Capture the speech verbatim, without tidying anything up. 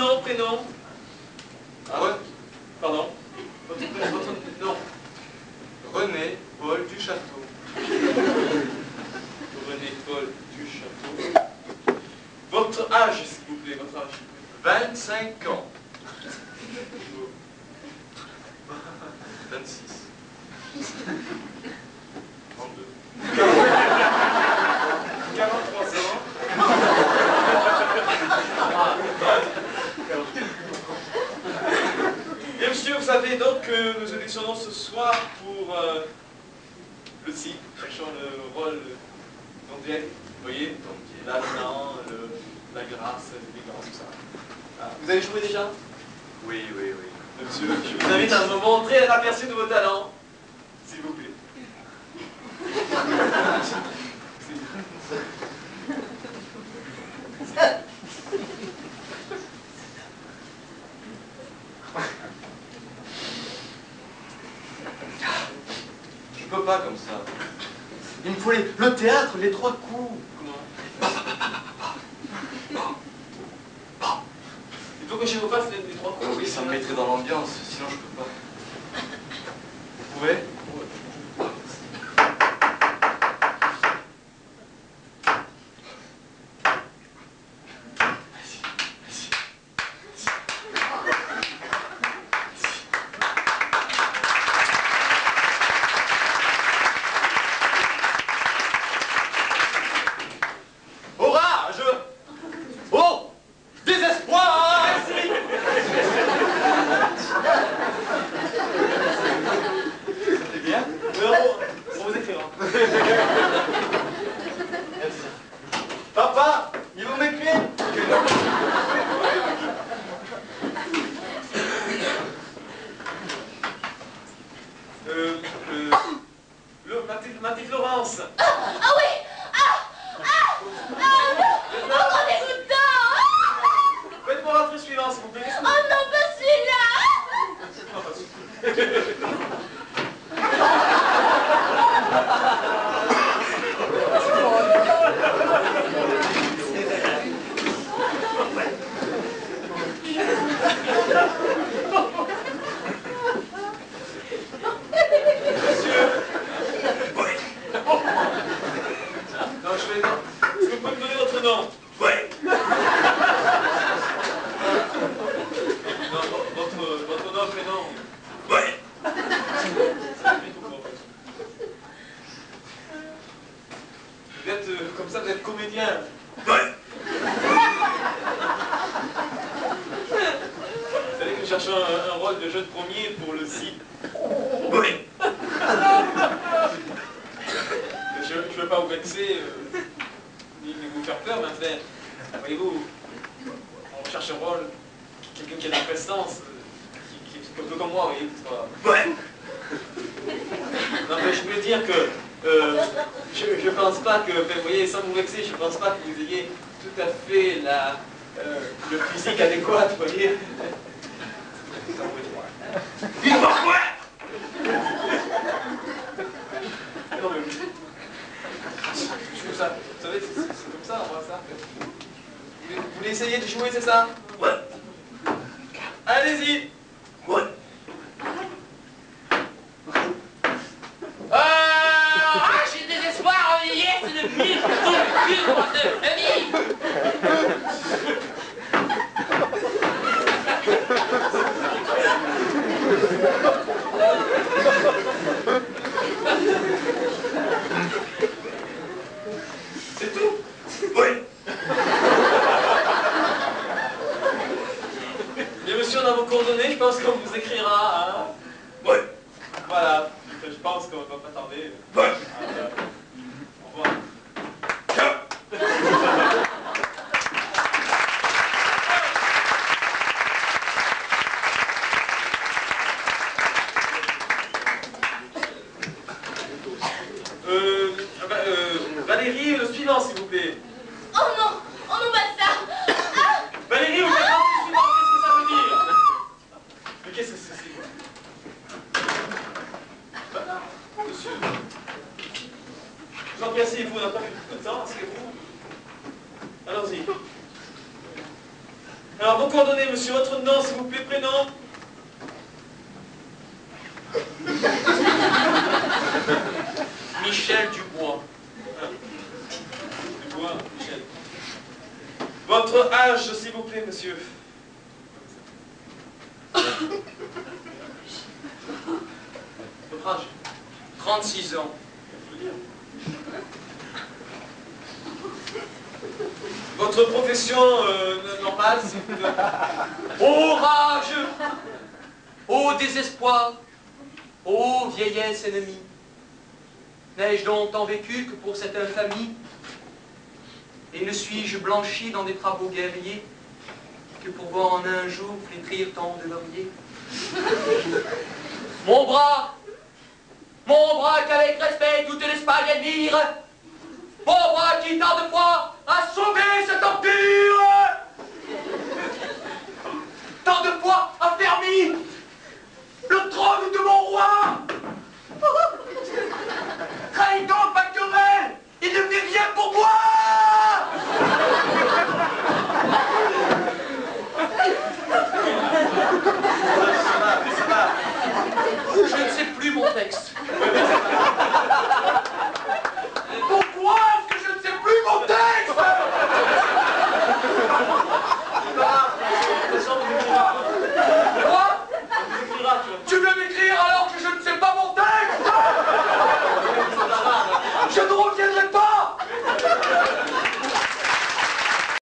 nom, prénom. Ah ouais. Pardon. Votre, votre nom. René Paul Duchâteau. René Paul Duchâteau. Votre âge, s'il vous plaît, votre âge. vingt-cinq ans. vingt-six. trente-deux. quarante-trois ans. Bien monsieur, vous savez donc que nous auditionnons ce soir pour euh, le site, cherchant le rôle d'Andiel. Vous voyez, donc l'avenant, la grâce, l'élégance, tout ça. Ah, vous avez joué déjà? Oui, oui, oui. Monsieur, je vous invite à me montrer un aperçu de vos talents, s'il vous plaît. Je peux pas comme ça. Il me faut les, le théâtre, les trois coups. Comment? Il faut que je vous fasse les, les trois coups. Oui, ça me mettrait dans l'ambiance, sinon je peux pas. Vous pouvez? Papa, il vous m'écrire? Euh, euh, le, Mathilde, Mathilde Florence. Ah, ah oui. Ah, ah, ah, non. Oh, mon dégoûtant. Faites-moi rentrer suivant, s'il vous plaît. Oh non, pas celui-là. Non, pas celui-là. Comme ça, vous êtes comédien. Ouais. Vous savez que nous cherchons un, un rôle de jeune premier pour le site. Oui. Je ne veux pas vous vexer, euh, ni, ni vous faire peur, mais enfin, voyez-vous, on cherche un rôle, quelqu'un qui a de la prestance, euh, qui, qui est un peu comme moi, vous voyez. Soit... Ouais. Non, mais je voulais dire que euh, je ne pense pas que, vous voyez, sans vous vexer, je ne pense pas que vous ayez tout à fait la, euh, le physique adéquat, vous voyez. Il va quoi? Non, mais je trouve ça, vous savez, c'est comme ça, on voit ça. Vous voulez essayer de jouer, c'est ça? Ouais. Allez-y. Ouais. Le pire, le pire de famille. C'est tout? Oui. Bien monsieur, on a vos coordonnées, je pense qu'on vous écrira. Hein? Oui. Voilà, je pense qu'on va pas tarder. Oui. Euh, au revoir. Euh, euh, Valérie, le suivant, s'il vous plaît. Oh non, oh non, pas ça. Ah, Valérie, vous faites le suivant, qu'est-ce que ça veut dire? Mais qu'est-ce que c'est? Bah, monsieur. Je vous en prie, asseyez-vous, on n'a pas plus de temps, asseyez-vous. Allons-y. Alors, vos coordonnées, monsieur, votre nom, s'il vous plaît, prénom. Michel Dubois. Dubois, Michel. Votre âge, s'il vous plaît, monsieur. Votre âge. trente-six ans. Votre profession euh, normale, s'il vous plaît. Ô rage, ô désespoir, ô vieillesse ennemie, n'ai-je donc tant vécu que pour cette infamie? Et ne suis-je blanchi dans des travaux guerriers que pour voir en un jour flétrir tant de lauriers? Mon bras, mon bras qu'avec respect toute l'Espagne admire, mon bras qui tant de fois a